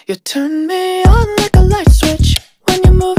You turn me on like a light switch when you move